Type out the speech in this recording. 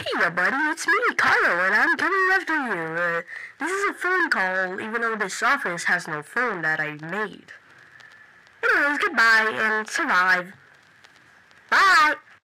Hey, buddy, it's me, Caio, and I'm coming after you. This is a phone call, even though this office has no phone that I made. Anyways, goodbye, and survive. Bye!